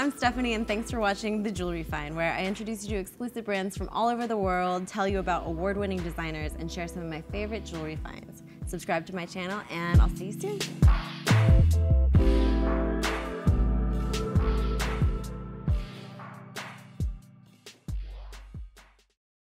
I'm Stephanie, and thanks for watching The Jewelry Find, where I introduce you to exclusive brands from all over the world, tell you about award-winning designers, and share some of my favorite jewelry finds. Subscribe to my channel, and I'll see you soon.